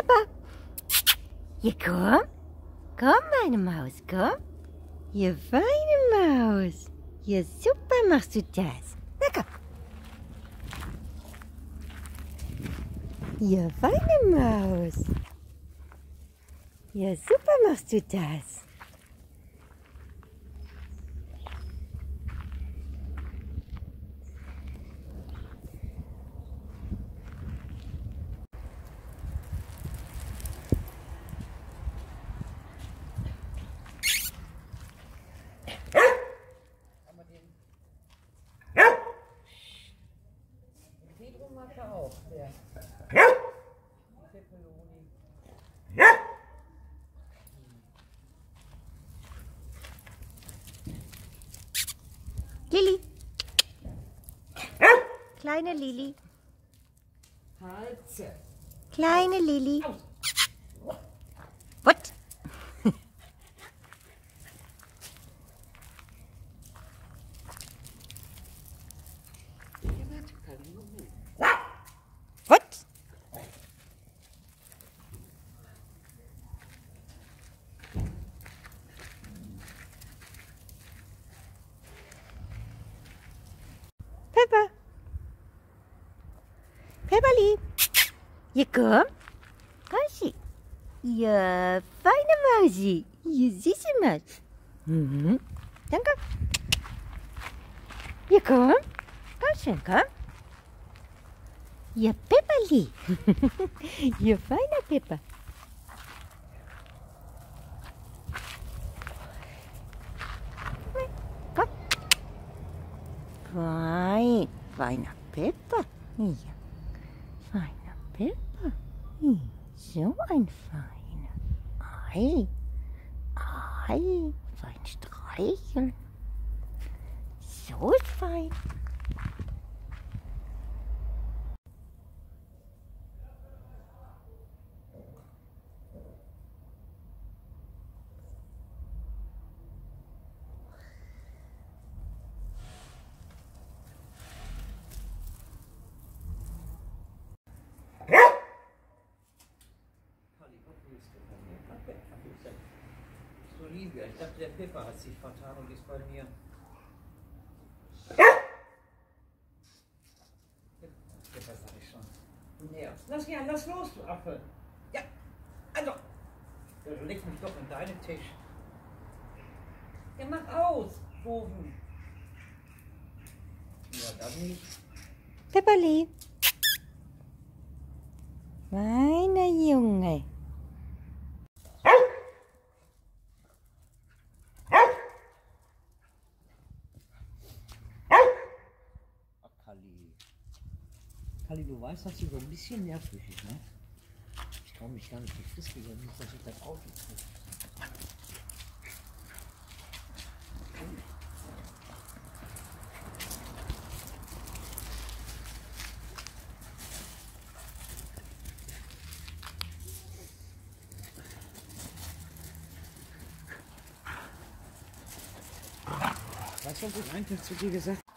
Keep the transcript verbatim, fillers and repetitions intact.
Peppa, hier komm. Komm, meine Maus, komm. Hier, feine Maus. Hier, super machst du das. Na komm. Hier, feine Maus. Ja, super machst du das. Pedro mag er auch, der Pepperoni. Lili. Kleine Lili. Halse. Kleine Lili. What? What? Peppa. Pepperli. Hier komm. Mausi. Ja, feine Mausi. Hier süße Maus. Mhm. Danke. Hier komm. Komm schön, komm. Hier Pepperli. Hier feiner Peppa. Komm. Fein. Feiner Peppa. Ja. Feiner Peppa. Hm, so ein feiner. Ei. Ei. Fein streicheln. So ist fein. Olivia, ich dachte, der Pepper hat sich vertan und ist bei mir. Pepper sag ich schon. Du nervst. Lass ja, lass los, du Affe. Ja, also. Du legst mich doch in deinen Tisch. Ja, mach aus, Boven. Ja, dann nicht. Pepperli. Feiner Junge. Kalli. Kalli, du weißt, dass sie so ein bisschen nervig ist, ne? Ich traue mich gar nicht, die frisst wieder nicht, dass ich das Auto kriege. Weißt du, was ich eigentlich zu dir gesagt habe?